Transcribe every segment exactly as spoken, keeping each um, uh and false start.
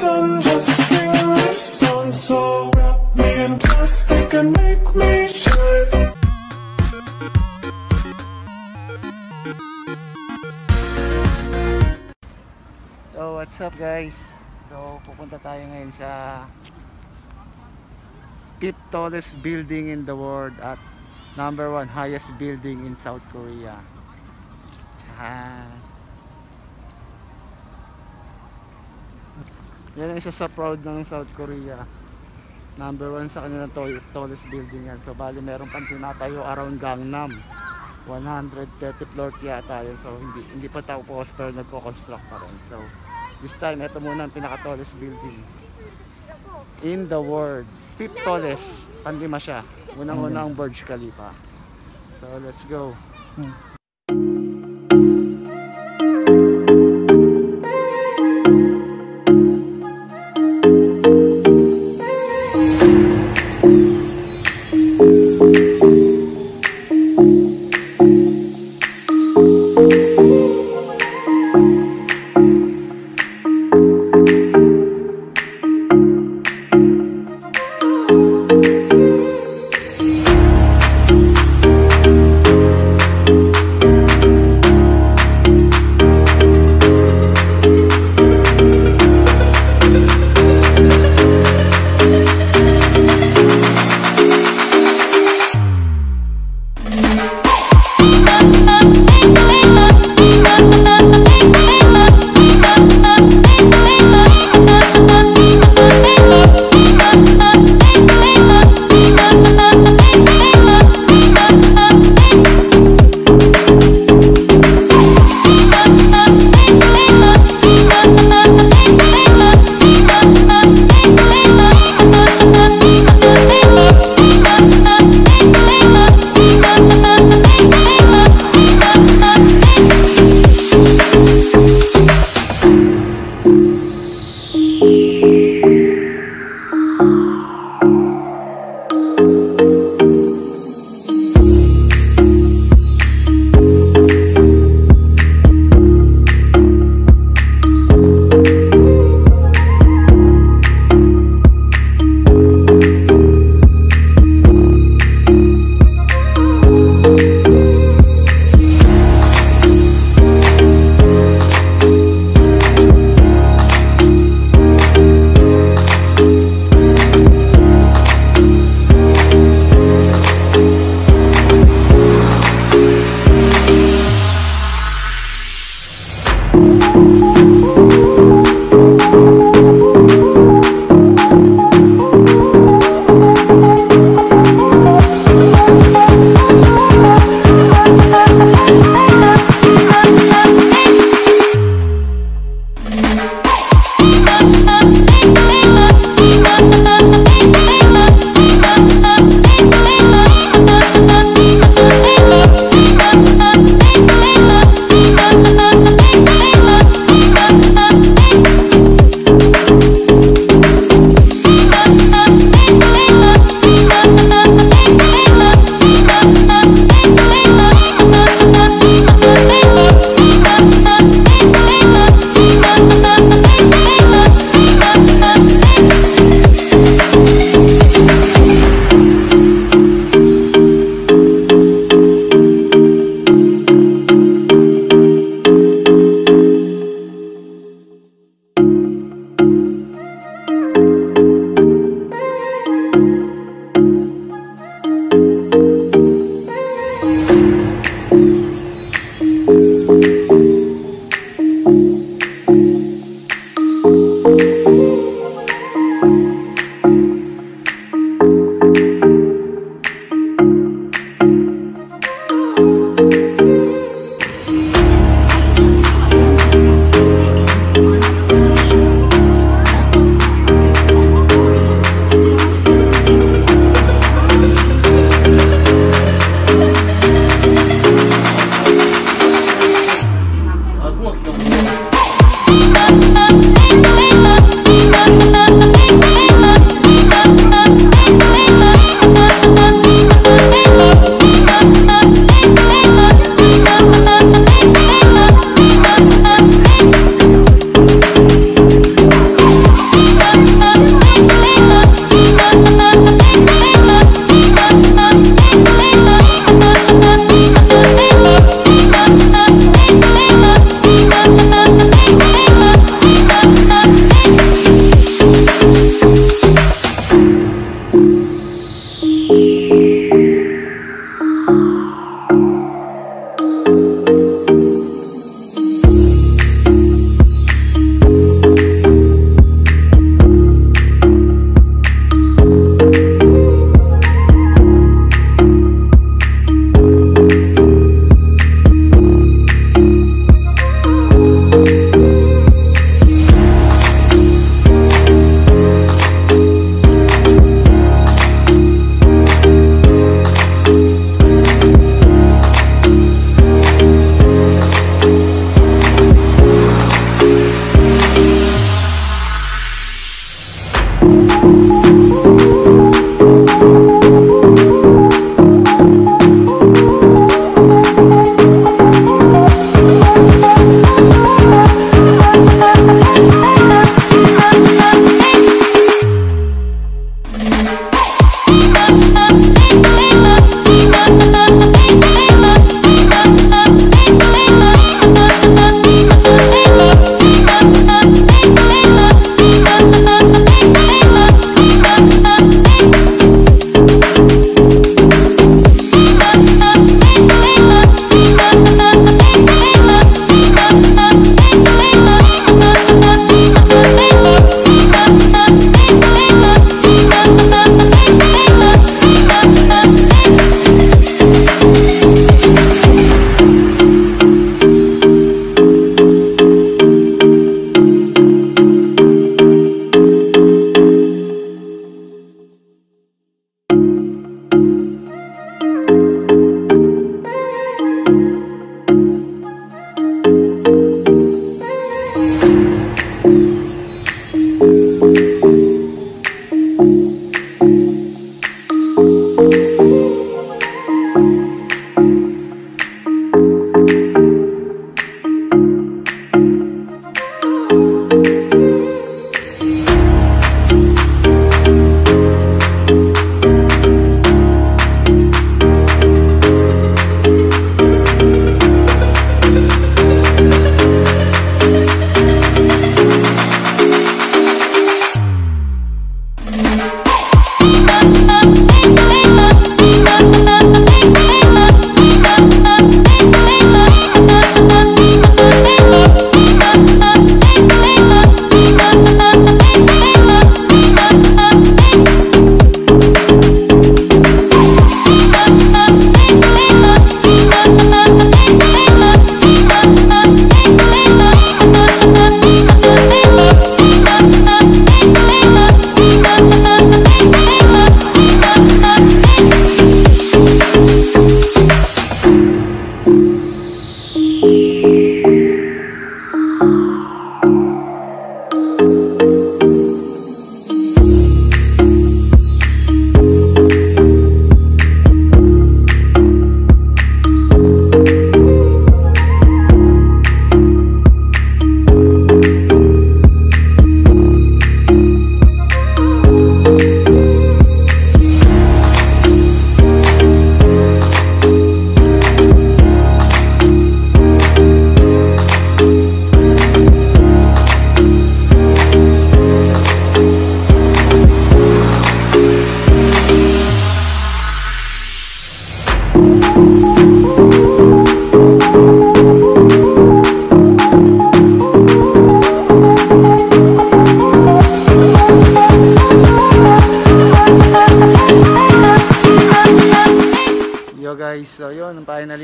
done, just sing this song. So wrap me in plastic and make me shine. So what's up guys? So pupunta tayo ngayon sa fifth tallest building in the world at number one highest building in South Korea. Tchahan. Yan ang isa sa proud ng South Korea. Number one sa kanilang tallest building yan. So bali meron pang tinatayo around Gangnam. one hundred thirty floor yata yun. So hindi, hindi pa tapos pero nagko-construct pa rin. So this time ito muna ang pinaka tallest building in the world. Fifth tallest. Pandima siya. Unang-unang Burj Khalifa. So let's go. Hmm.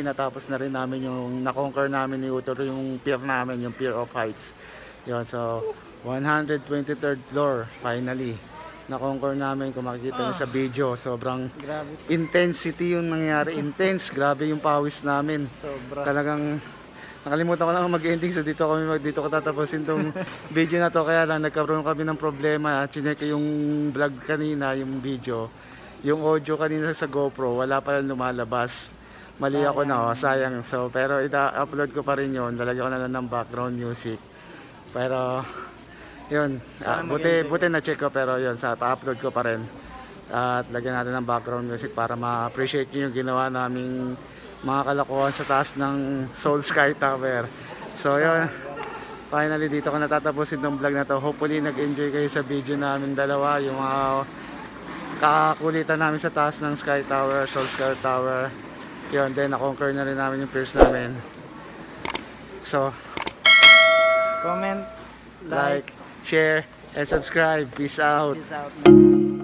natapos na rin namin yung na-conquer namin ni Utor yung pier namin, yung Pier of Heights. Yun, so one hundred twenty-third floor finally. Na-conquer namin, kung makikita nyo sa video, sobrang Grabe. intensity yung nangyari, intense, grabe yung pawis namin. Sobra. Talagang nakalimutan ko lang mag-ending, so dito kami mag dito ko tatapusin tong video na to. Kaya lang nagkaroon kami ng problema, chinek ko yung vlog kanina, yung video, yung audio kanina sa GoPro, wala pa lang lumalabas. Mali ako na, oh, sayang. So pero ita-upload ko pa rin yun, lalagyan ko na lang ng background music. Pero yun, ah, buti, buti na check ko, pero yun, sa pa-upload ko pa rin. At lagyan natin ng background music para ma-appreciate nyo yung ginawa naming mga kalokohan sa taas ng Seoul Sky Tower. So yun, finally dito ko natatapusin tong vlog na to. Hopefully nag-enjoy kayo sa video namin dalawa, yung mga kakakulitan namin sa taas ng Sky Tower, Seoul Sky Tower. Yun, then na-conquer na rin namin yung piers namin. So Comment, like, share, and subscribe. Peace out. peace out.